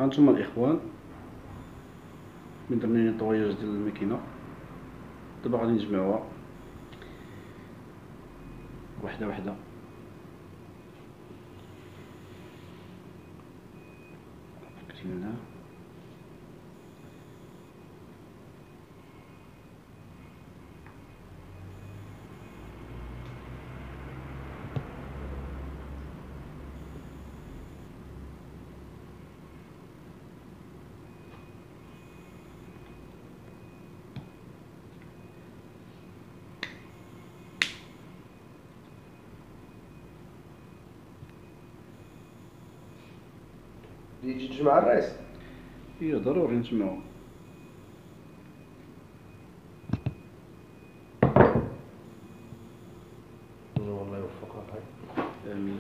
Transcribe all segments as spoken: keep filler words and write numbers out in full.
هانتوما الاخوان من درنا نيطواياج ديال الماكينه. دابا غادي نجمعوها وحده وحده. كتبنا يجي تجمع الراس. هي ضروري نجمعو. والله يوفقك. امين.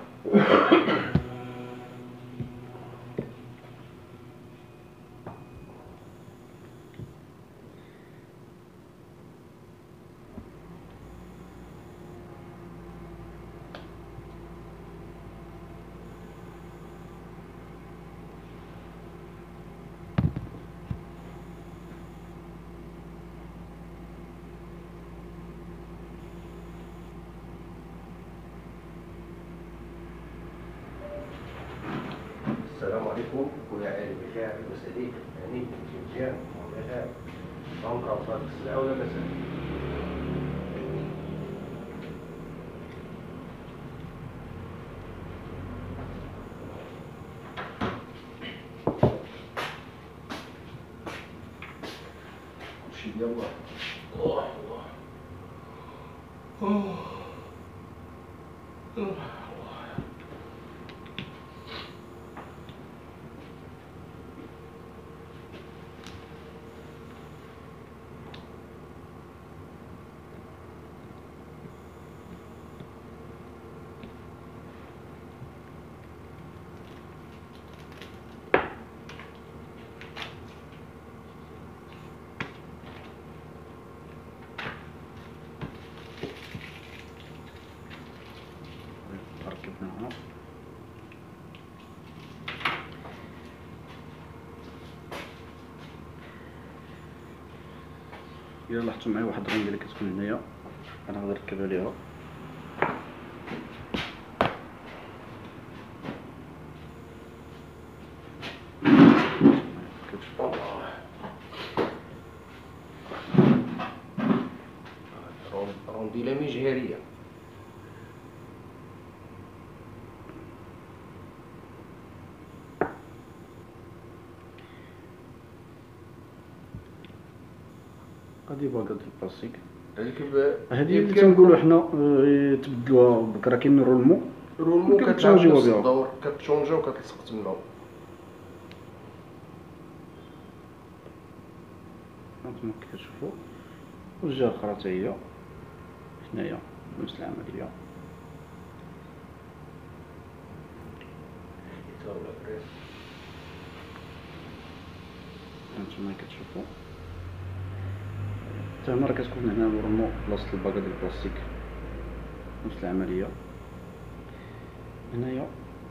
السلام عليكم خويا علي بخير وسعيد هاني مزيان بخير. عمرك وصلت السلعه ولا مازال؟ كلشي ديال الله. الله الله. ركبناها. الا لاحظتو معايا واحد الرميه اللي كتكون هنايا انا غادي نركبها ليها. رونديله مجهريه. هادي باكا ديال البلاستيك. هذيك هادي اللي تنقولو حنا آه، تبدلوها بك. راه كاين الرولمو رولمو كتشونجيوها كتعرف بها. الدور كتشونجا وكتلصق تما. هانتوما كتشوفو والجهه الاخرى حتى هي هنايا نفس العمليه. هانتوما كتشوفو حتى هنا راه كتكون هنا الرولمو بلاصه الباكا ديال البلاستيك نفس العمليه. هنايا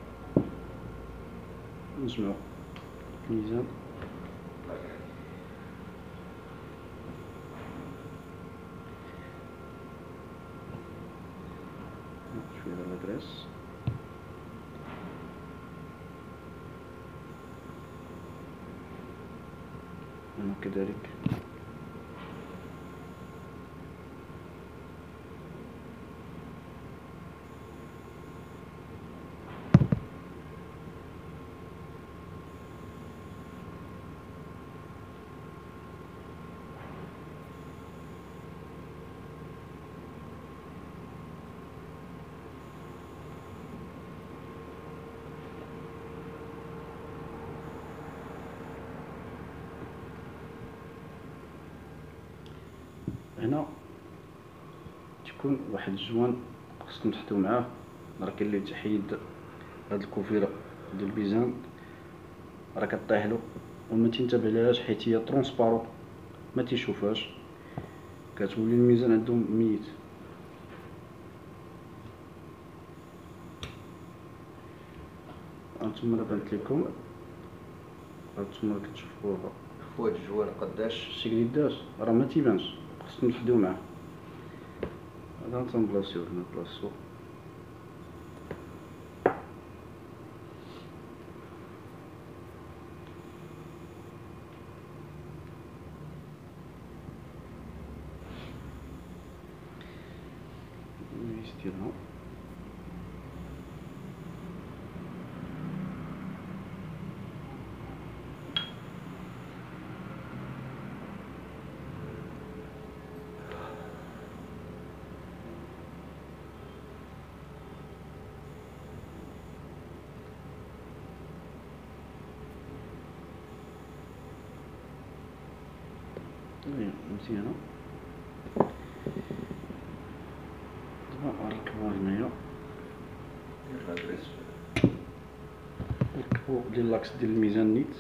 نجمعو الميزان شويه ديال الكريس. هنا كذلك هنا تكون واحد الجوان خصكم تحطيو معاه. راه كاين اللي تحيد هاد الكوفيره ديال البيزان راه كطيح له وما تنتبه لهاش حيت هي ترونسبارون ما تيشوفهاش كتولي الميزان عندهم ميت. هانتوما راه بانت لكم هانتوما كتشوفوها هو هاد الجوان قداش؟ الشكل اللي داز راه ما تيبانش، خصنا نحدو معاه. هذا تنبلاصيوه هنا بلاصتو. الفيس ديالها ايوا مزيانة. دابا نركبو هنايا، نركبو ديال لاكس ديال الميزان نيت.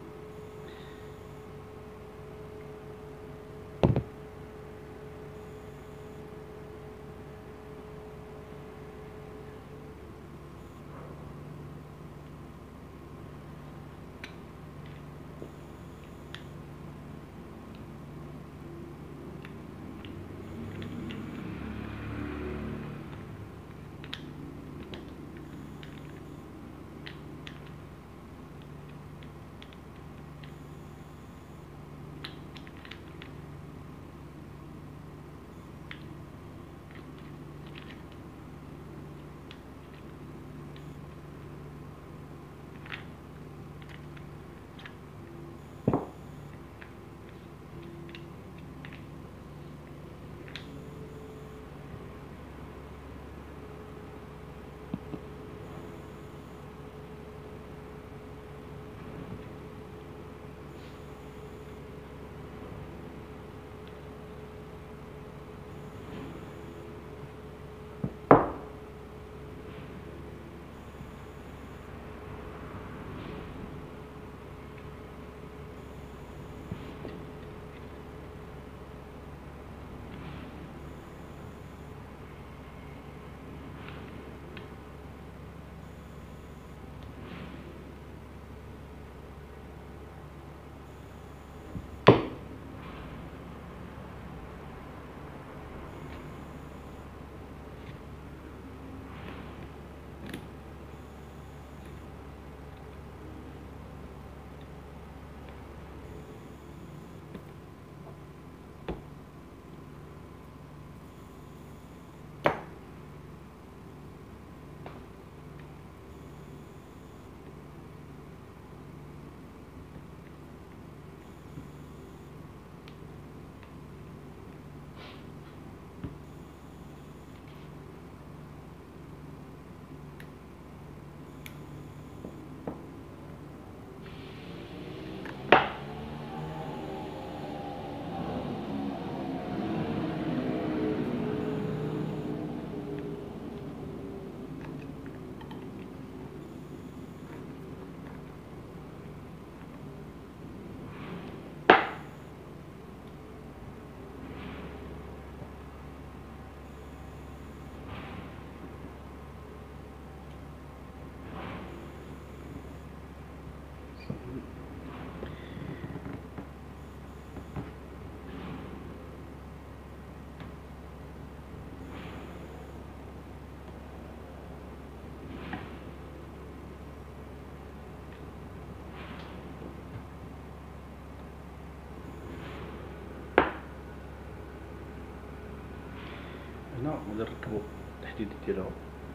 هنا غادي نركبو التحديد ديالها،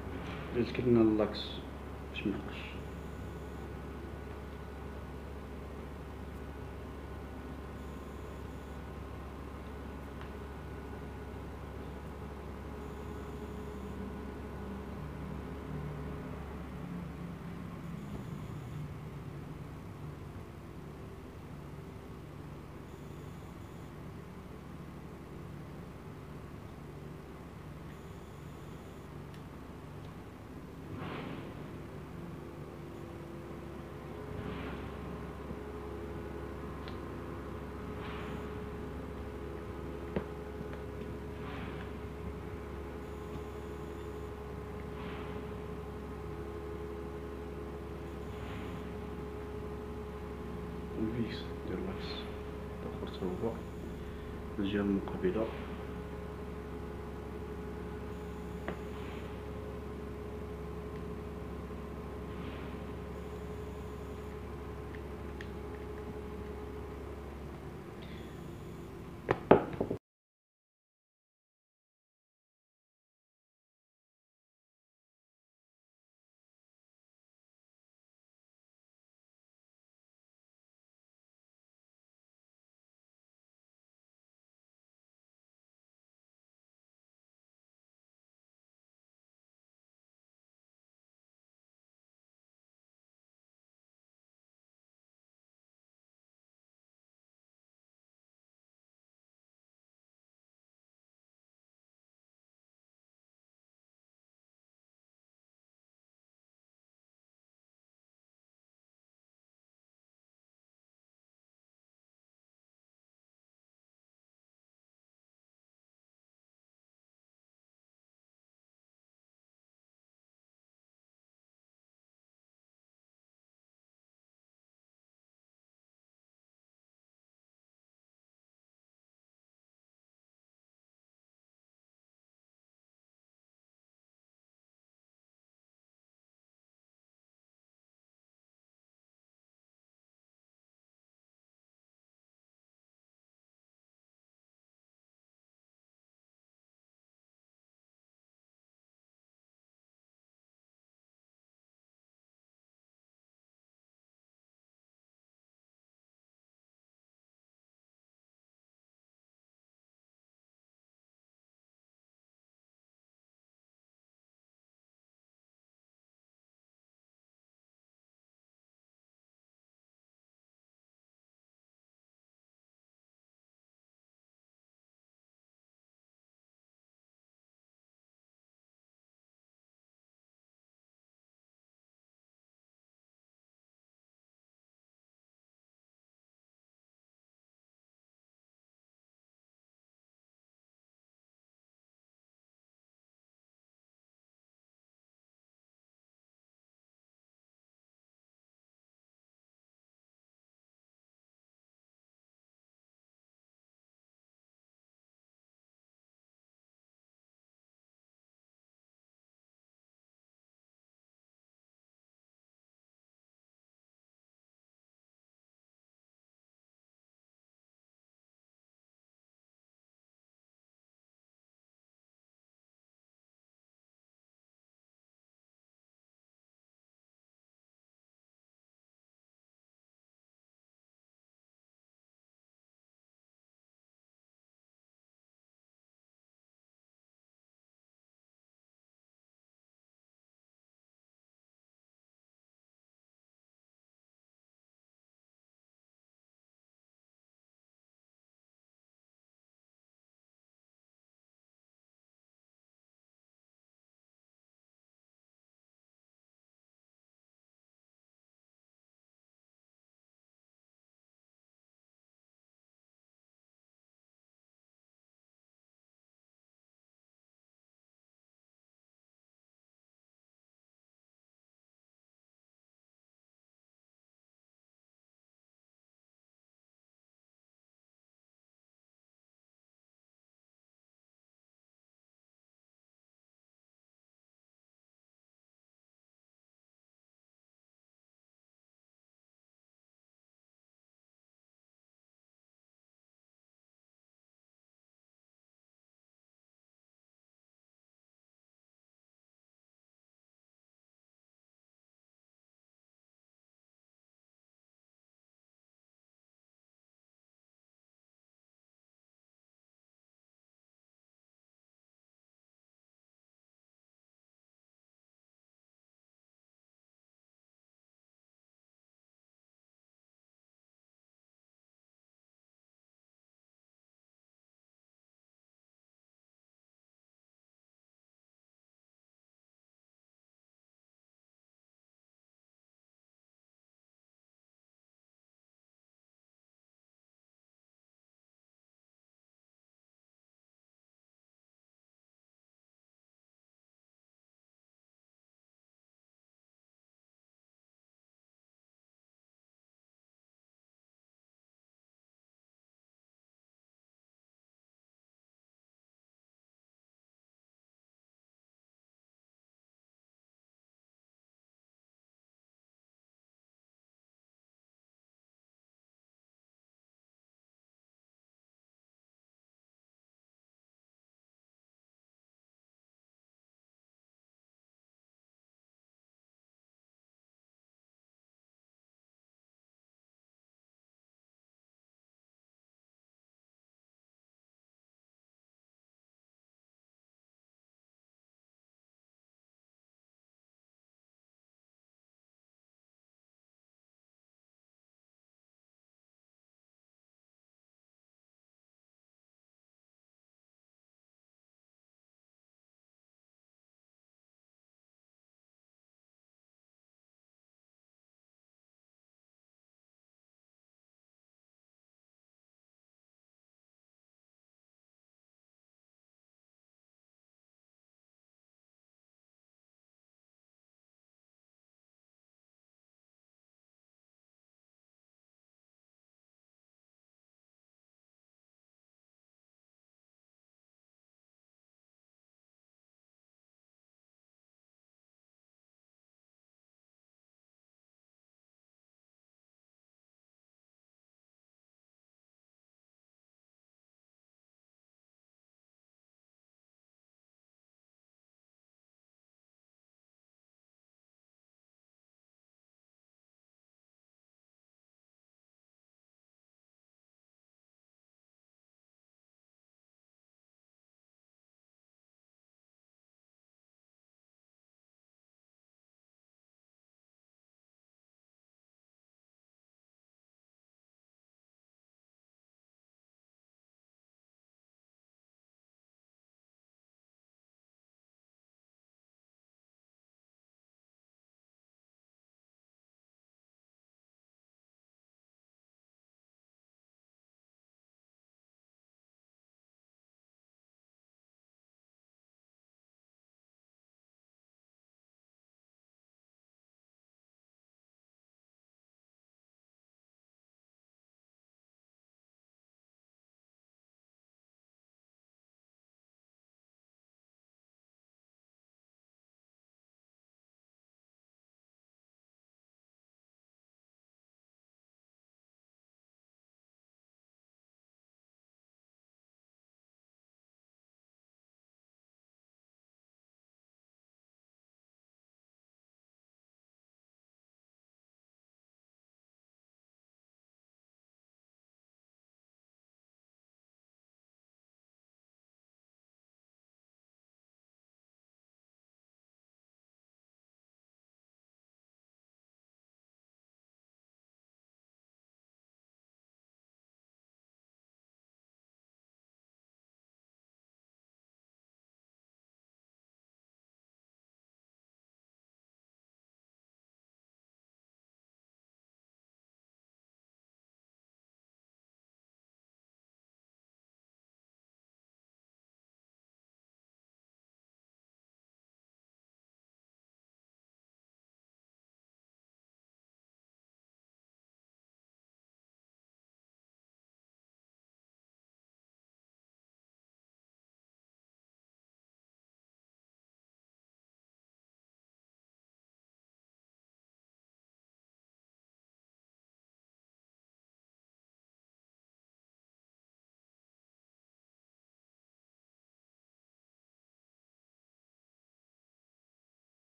اللي ذكرنا اللاكس باش ميبقاش. الجهة المقابلة.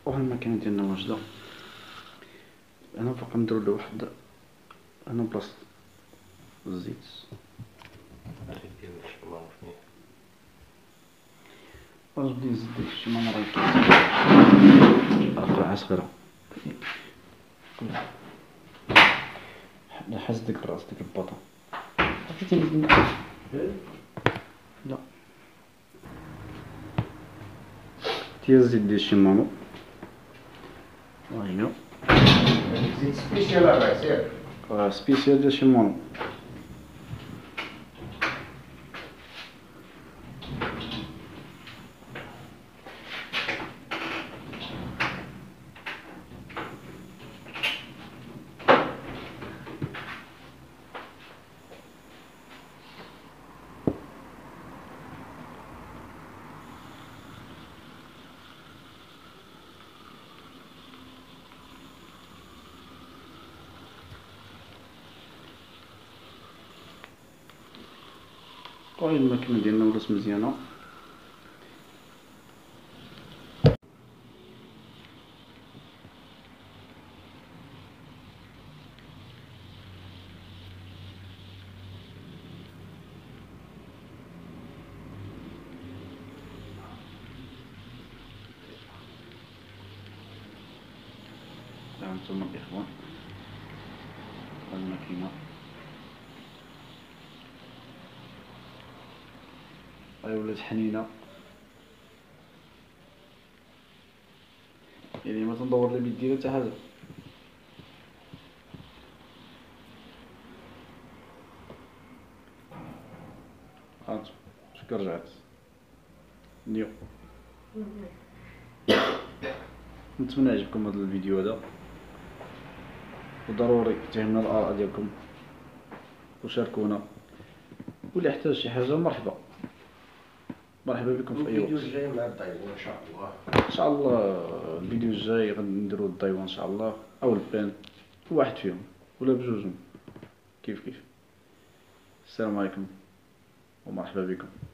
الماكينة ديالنا واجدة. هنا فوق نديرو له واحد هنا بلاصة الزيت. غنبدا نزيد داك الشي ما مرة قطعة صغيرة حاز ديك الراس ديك الباطا عرفتي لا تي زيد ديال الشمانو ها هي زيت سبيسيال راه سير راه سبيسيال ديال الشمانو. هاي الماكينة ديالنا ولات مزيانة. ها انتما الإخوان الماكينة هاي ولات حنينة، يعني ما تندور لا بيدي لا حتى حاجة. هانت شكون رجعت نيو. نتمنى يعجبكم هذا الفيديو هذا، وضروري تهمنا الآراء ديالكم وشاركونا، واللي احتاج شي حاجة مرحبا مرحبا بكم في اي وقت. الفيديو الجاي مع الدايوان ان شاء الله. ان شاء الله الفيديو الجاي غنديرو الدايوان ان شاء الله او البان، واحد فيهم ولا بجوجهم كيف كيف. السلام عليكم ومرحبا بكم.